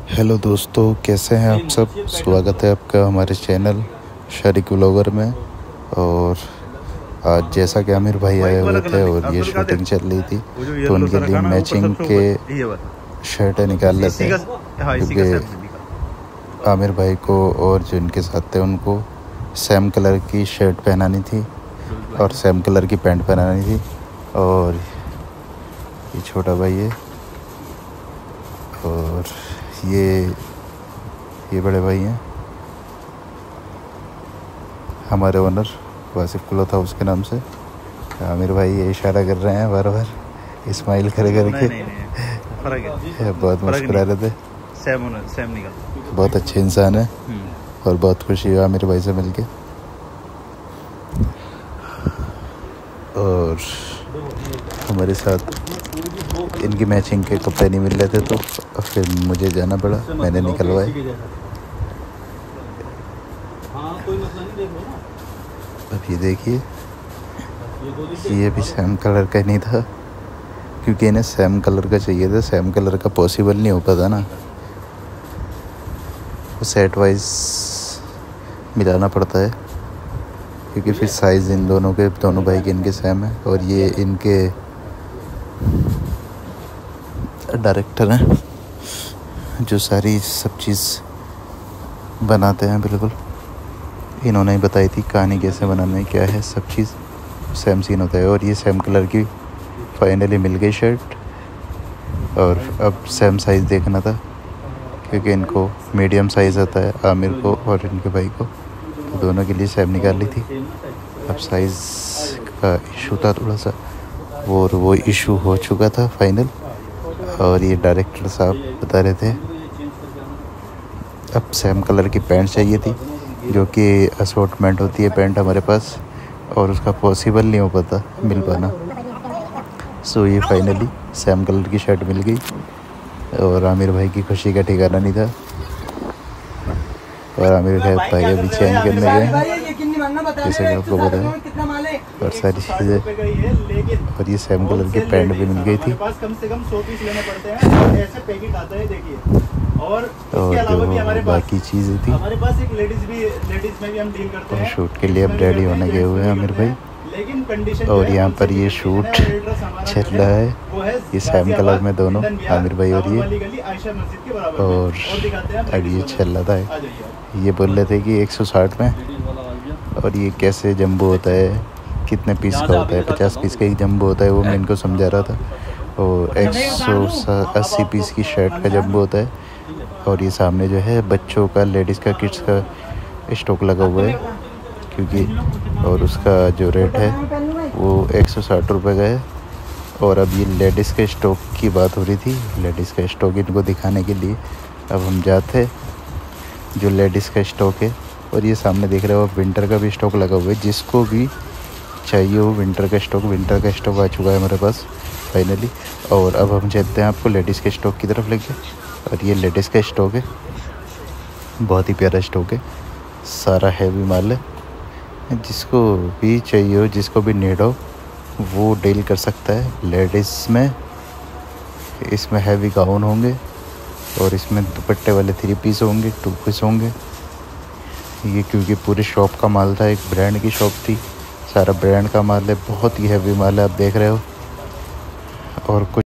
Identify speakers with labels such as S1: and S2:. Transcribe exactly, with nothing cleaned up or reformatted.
S1: Hello दोस्तों, कैसे हैं आप सब। स्वागत है आपका हमारे चैनल शारिक व्लॉगर में। और आज जैसा कि आमिर भाई आए हुए थे और ये शूटिंग चल रही थी तो उनके लिए मैचिंग के शर्टें निकाल लेते हैं, क्योंकि आमिर भाई को और जो इनके साथ थे उनको सेम कलर की शर्ट पहनानी थी और सेम कलर की पैंट पहनानी थी। और ये छोटा भाई है और ये ये बड़े भाई हैं, हमारे ओनर वासिफ क्लॉथ हाउस के नाम से। आमिर भाई ये इशारा कर रहे हैं बार बार, स्माइल कर करके बहुत मुस्कुरा रहे थे।
S2: सेम सेम निकल
S1: बहुत अच्छे इंसान है और बहुत खुशी हुआ आमिर भाई से मिलके। और हमारे साथ इनकी मैचिंग के कपड़े नहीं मिल रहे थे तो फिर मुझे जाना पड़ा, मैंने निकलवाए। अब ये देखिए, ये भी सेम कलर का नहीं था, क्योंकि इन्हें सेम कलर का चाहिए था। सेम कलर का पॉसिबल नहीं हो पाता ना, वो सेट वाइज मिलाना पड़ता है, क्योंकि फिर साइज़ इन दोनों के दोनों भाई के इनके सेम है। और ये इनके डायरेक्टर हैं जो सारी सब चीज़ बनाते हैं, बिल्कुल इन्होंने ही बताई थी कहानी कैसे बनाना है, क्या है, सब चीज़ सेम सीन होता है। और ये सेम कलर की फाइनली मिल गई शर्ट। और अब सेम साइज़ देखना था, क्योंकि इनको मीडियम साइज़ आता है, आमिर को और इनके भाई को, तो दोनों के लिए सेम निकाल ली थी। अब साइज़ का इशू था थोड़ा सा, और वो इशू हो चुका था फाइनल। और ये डायरेक्टर साहब बता रहे थे अब सेम कलर की पैंट चाहिए थी, जो कि असॉर्टमेंट होती है पैंट हमारे पास, और उसका पॉसिबल नहीं हो पाता मिल पाना। सो ये फाइनली सेम कलर की शर्ट मिल गई और आमिर भाई की खुशी का ठिकाना नहीं था। और आमिर भाई भाई अभी चेंज करने गए जैसे कि आपको पता है, और सारी चीज़ें। और ये सेम कलर की पैंट भी मिल गई थी। और जो बाकी चीज़ें थी, और शूट के लिए अब रेडी होने गए हुए हैं आमिर भाई। और यहाँ पर ये शूट चल रहा है, ये सेम कलर में दोनों, आमिर भाई और ये। और अब ये चल रहा था, ये बोल रहे थे कि एक सौ साठ में, और ये कैसे जंबो होता है, कितने पीस का होता है, पचास पीस का एक जंबो होता है, वो मैं इनको समझा रहा था। और एक सौ अस्सी पीस की शर्ट का जंबो होता है। और ये सामने जो है बच्चों का, लेडीज़ का, किड्स का स्टॉक लगा हुआ है, क्योंकि और उसका जो रेट है वो एक सौ साठ रुपये का है। और अब ये लेडीज़ के स्टॉक की बात हो रही थी, लेडीज़ का स्टॉक इनको दिखाने के लिए अब हम जाते हैं जो लेडीज़ का स्टॉक है। और ये सामने देख रहे हो आप, विंटर का भी स्टॉक लगा हुआ है, जिसको भी चाहिए हो विंटर का स्टॉक। विंटर का स्टॉक आ चुका है हमारे पास फाइनली। और अब हम चलते हैं आपको लेडीज़ के स्टॉक की तरफ लेके। और ये लेडीज़ का स्टॉक है, बहुत ही प्यारा स्टॉक है, सारा हैवी माल है। जिसको भी चाहिए हो, जिसको भी नीड हो, वो डील कर सकता है। लेडीज़ में इसमें हैवी गाउन होंगे, और इसमें दुपट्टे वाले थ्री पीस होंगे, टू पीस होंगे। ये क्योंकि पूरी शॉप का माल था, एक ब्रांड की शॉप थी, सारा ब्रांड का माल है, बहुत ही हैवी माल है, आप देख रहे हो। और कुछ